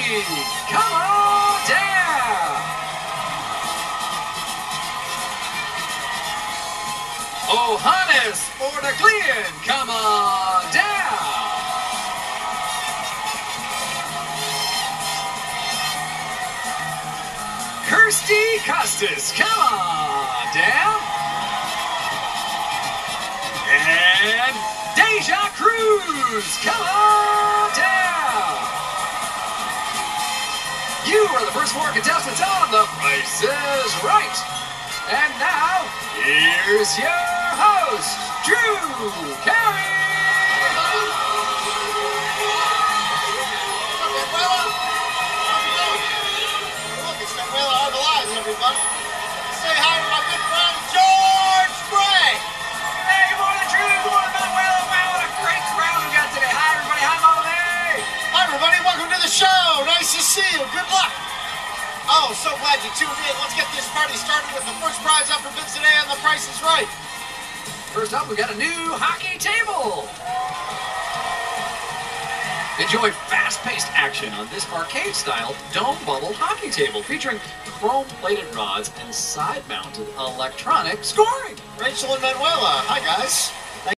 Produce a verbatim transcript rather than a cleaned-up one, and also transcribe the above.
come on down. Johannes Mordeclian, come on down. Kirsty Costas, come on down. And Deja Cruz, come on down. You are the first four contestants on The Price is Right. And now, here's your host, Drew Carey. Everybody. Say hi to my good friend George Bray. Hey, good morning, Drew. Good morning, Manuel. Wow, what a great crowd we got today. Hi, everybody. Hi, Mama May. Hi, everybody. Welcome to the show. Nice to see you. Good luck. Oh, so glad you tuned in. Let's get this party started with the first prize up for bids today on The Price is Right. First up, we got a new hockey table. Enjoy fast-paced action on this arcade-style dome-bubbled hockey table featuring chrome-plated rods and side-mounted electronic scoring. Rachel and Manuela, hi guys.